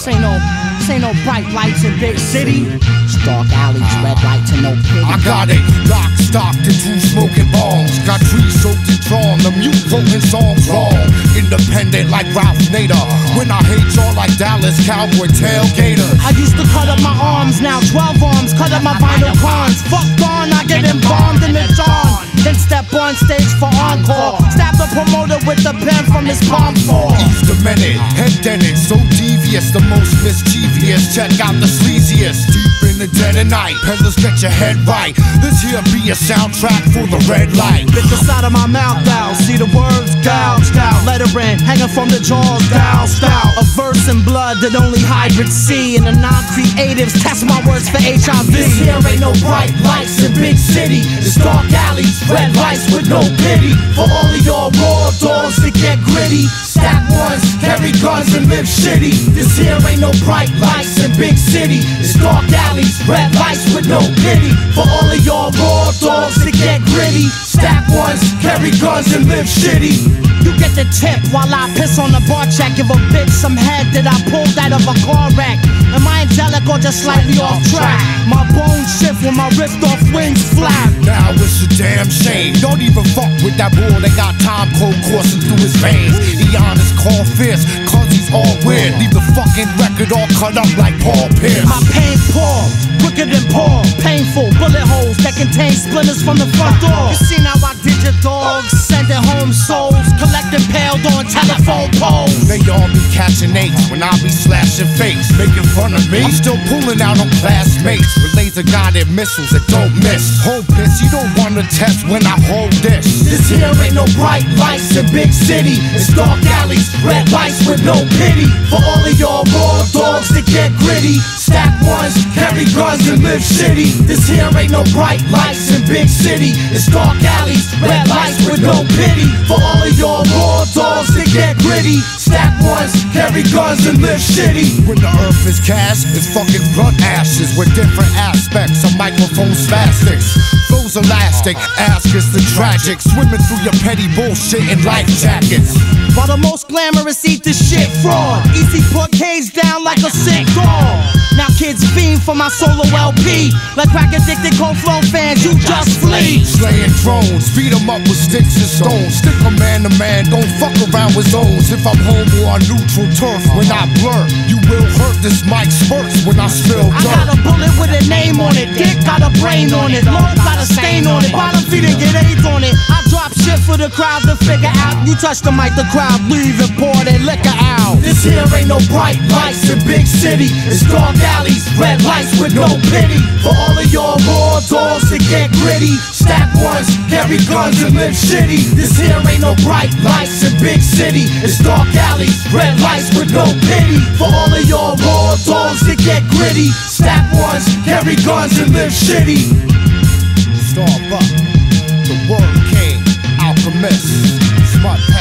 This ain't no bright lights in big city. It's dark alleys, red lights and no pity. I got it, lock, stocked, and two smoking bombs. Got trees soaked and drawn, the mute quoting songs wrong. Independent like Ralph Nader. When I hate y'all like Dallas Cowboy tailgaters. I used to cut up my arms, now 12 arms, cut up my vinyl cons. Fuck gone, I get embalmed in the dawn. Then step on stage for encore. Stab the promoter with the pen from his palm for. Ease the minute, head dented, so devious, the most mischievous. Check out the sleaziest, deep in the dead of night. Peddlers, get your head right. This here be a soundtrack for the red light. Bit the side of my mouth out, see the words gouged out. Lettering hanging from the jaws, doused out. A verse in blood that only hybrids see. And the non-creatives test my words for HIV. This here ain't no bright lights in big city. It's dark alleys, red lights with no pity. For all of y'all raw dogs that get gritty. Stack ones, carry guns and live shitty. This here ain't no bright lights in big city. It's dark alleys, red lights with no pity. For all of y'all raw dogs that get gritty. Stack ones, carry guns and live shitty. You get the tip while I piss on the bar check. Give a bitch some head that I pulled out of a car wreck. Am I angelic or just slightly off track? My bones shift when my ripped off wings flap. Now it's a damn shame. Don't even fuck with that bull that got time cold coursing through his veins. Eon is called fierce, cause he's all weird. Leave the fucking record all cut up like Paul Pierce. My pain pour, quicker than Paul. Painful bullet holes that contain splinters from the front door. You see now I did your dogs, sending home souls, collecting paled on telephone poles. They all be catching apes when I be slashing fakes, making fun of me. I'm still pulling out on classmates with laser guided missiles that don't miss. Hold piss, you don't wanna test when I hold this. This here ain't no bright lights in big city. It's dark alleys, red lights with no pity. For all of y'all raw dogs that get gritty. Stack ones, carry guns and live shitty. This here ain't no bright lights in big city. It's dark alleys, red lights with no pity. For all of y'all raw dogs that get gritty. Stack ones, carry guns and live shitty. When the earth is cast, it's fucking blunt ashes with different aspects of microphone spastics. Flows elastic, ask us the tragic, swimming through your petty bullshit in life jackets. While the most glamorous eat the shit fraud. Easy put cage down like a sick dog. Now kids fiend for my solo LP. Like crack addicted cold flow fans, you just flee. Slaying drones, beat 'em up with sticks and stones. Stick a man to man, don't fuck around with zones. If I'm home or on neutral turf, when I blur, you will hurt. This mic spurts when I spill dirt. I got a bullet with a name on it. Dick got a brain on it. Low got a stain on it. Bottom feeding get AIDS on it. I drop shit for the crowd to figure out. You touch the mic, the crowd leave and pour that liquor out. This here ain't no bright lights in big city. It's dark alleys, red lights with no pity. For all of y'all raw dogs that get gritty. Stack ones, carry guns and live shitty. This here ain't no bright lights in big city. It's dark alleys, red lights with no pity. For all of y'all raw dogs that get gritty. Stack ones, carry guns and live shitty. Starbuck, the word king, alchemist, Smut.